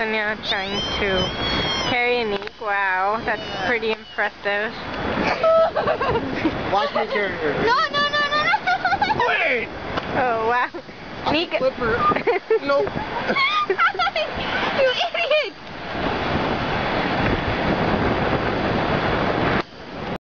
Yesenia trying to carry Anik. Wow, that's pretty impressive. Watch me carry her. No. Wait! Oh, wow. I Anik. can flip her. Nope.